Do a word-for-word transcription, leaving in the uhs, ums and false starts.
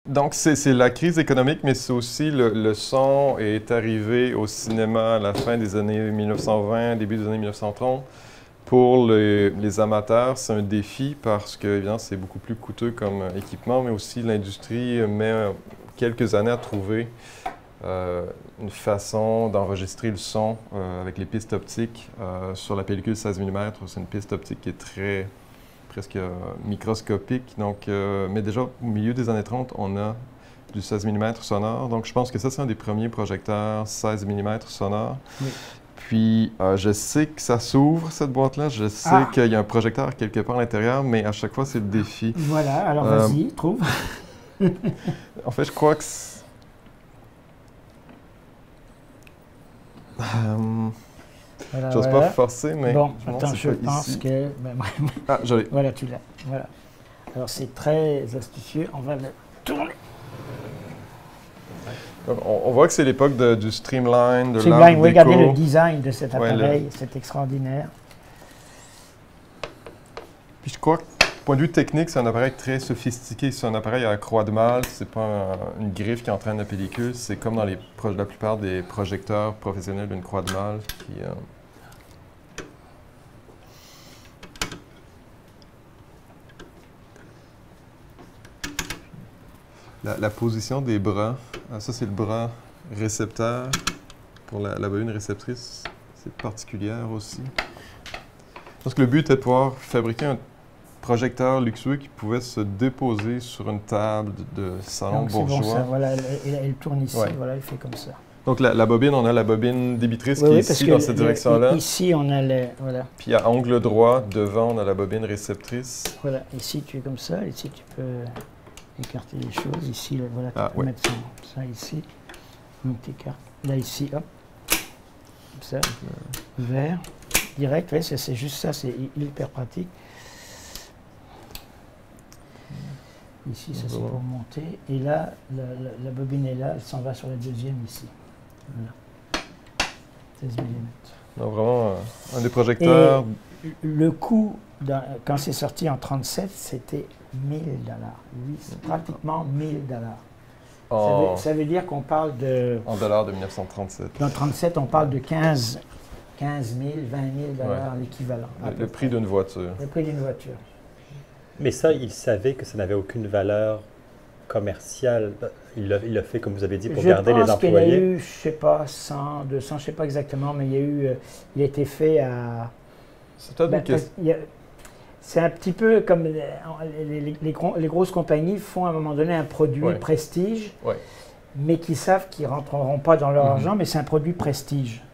Donc, c'est la crise économique, mais c'est aussi le, le son est arrivé au cinéma à la fin des années mille neuf cent vingt, début des années mille neuf cent trente. Pour le, les amateurs, c'est un défi parce que, évidemment, c'est beaucoup plus coûteux comme équipement, mais aussi l'industrie met quelques années à trouver euh, une façon d'enregistrer le son euh, avec les pistes optiques. Euh, sur la pellicule seize millimètres, c'est une piste optique qui est très... presque euh, microscopique. Donc, euh, mais déjà, au milieu des années trente, on a du seize millimètres sonore. Donc, je pense que ça, c'est un des premiers projecteurs seize millimètres sonore. Oui. Puis, euh, je sais que ça s'ouvre, cette boîte-là. Je sais ah. qu'il y a un projecteur quelque part à l'intérieur, mais à chaque fois, c'est le défi. Voilà, alors euh, vas-y, trouve. En fait, je crois que... Um, Voilà, J'ose voilà. pas forcer, mais bon, je attends, je pense ici. que... Ben, ah, je l'ai. Voilà, tu l'as. Voilà. Alors, c'est très astucieux. On va le tourner. Donc, on, on voit que c'est l'époque du Streamline, de Streamline, l'art regardez déco. le design de cet appareil, ouais, le... c'est extraordinaire. Puis je crois que, point de vue technique, c'est un appareil très sophistiqué. C'est un appareil à croix de malle, c'est pas un, une griffe qui entraîne la pellicule. C'est comme dans les la plupart des projecteurs professionnels d'une croix de malle qui... Euh, La, la position des bras, ça c'est le bras récepteur pour la, la bobine réceptrice, c'est particulière aussi. Parce que le but était de pouvoir fabriquer un projecteur luxueux qui pouvait se déposer sur une table de, de salon Donc, bourgeois. Bon, ça, voilà, elle, elle, elle tourne ici, ouais. Voilà, elle fait comme ça. Donc la, la bobine, on a la bobine débitrice oui, qui oui, est ici dans cette direction-là. Ici, on a le... Voilà. Puis à angle droit, devant, on a la bobine réceptrice. Voilà, ici tu es comme ça, ici tu peux... écarter les choses. Ici, là, voilà, tu ah, peux ouais. mettre ça, ça ici. Donc, tu écartes. Là, ici, hop. Comme ça. Vert. Direct, ouais, c'est juste ça, c'est hyper pratique. Ici, ça c'est pour monter. Et là, la, la, la bobine est là, elle s'en va sur la deuxième ici. Voilà. seize millimètres. Donc, vraiment, euh, un des projecteurs. Et le coût, quand c'est sorti en trente-sept, c'était mille dollars. Oui, c'est pratiquement mille dollars. Oh. Ça, ça veut dire qu'on parle de... En dollars de mille neuf cent trente-sept. Dans trente-sept, on parle de quinze mille, vingt mille dollars ouais. l'équivalent. Le, le prix d'une voiture. Le prix d'une voiture. Mais ça, il savait que ça n'avait aucune valeur commerciale. Il l'a fait, comme vous avez dit, pour je garder les employés. Je pense qu'il y a eu, je ne sais pas, cent, deux cents, je ne sais pas exactement, mais il y a eu... Euh, il a été fait à... C'est peut-être ben, une question. C'est un petit peu comme les, les, les, les grosses compagnies font à un moment donné un produit ouais. prestige, ouais. mais qui savent qu'ils ne rentreront pas dans leur mm-hmm. argent, mais c'est un produit prestige.